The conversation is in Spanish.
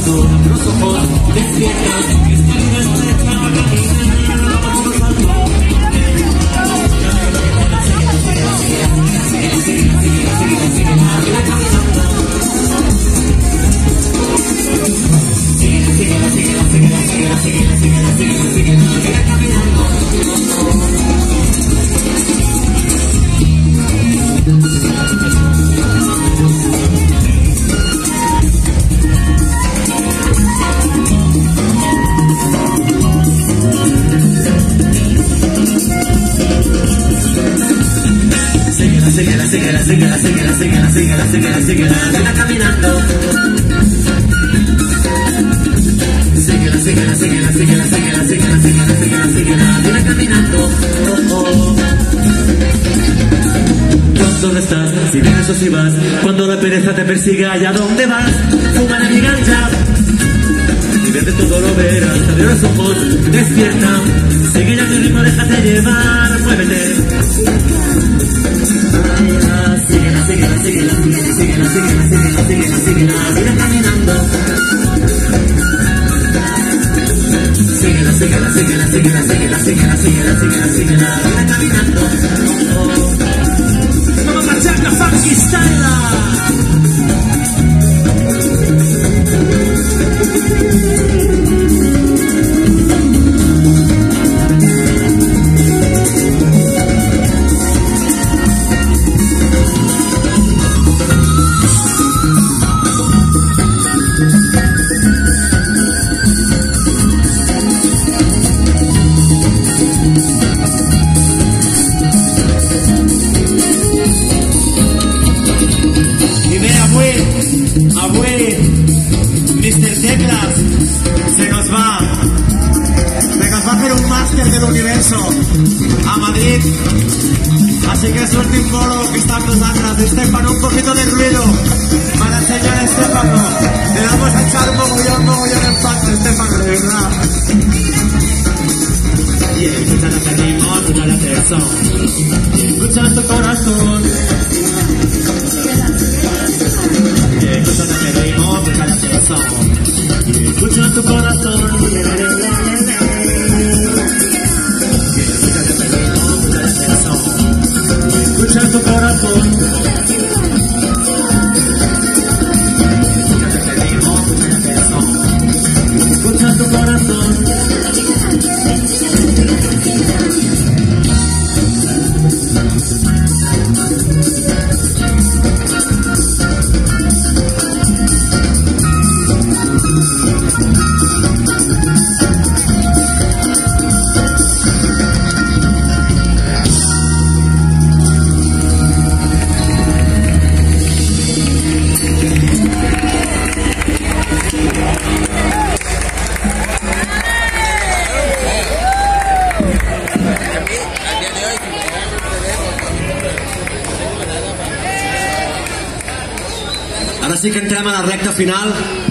corazón, los ojos despiertan, esta vida estrecha va caminando por los altos. Síguela, ven caminando. Síguela, ven caminando. ¿Dónde estás? Si vienes o si vas, cuando la pereza te persiga, ¿allá dónde vas? Fuma de mi ganja. Y desde todo lo verás, abre los ojos, despierta. Sigue ya tu ritmo, déjate llevar, muévete. Síguela, sigue caminando. Síguela, sigue caminando. Vamos a echar la funky style. Mr. Teclas se nos va a hacer un máster del universo a Madrid, así que suerte un bolo que está con nosotras. Estefano, un poquito de ruido para el señor Estefano. Le vamos a echar un mogollón en paz, Estefano, de verdad. Y escucha lo que ritmo, escucha la persona, escucha tu corazón. Escucha lo que ritmo, escucha la persona, escucha tu corazón. Escucha tu corazón. Escucha tu corazón. Ahora sí que entrem a la recta final.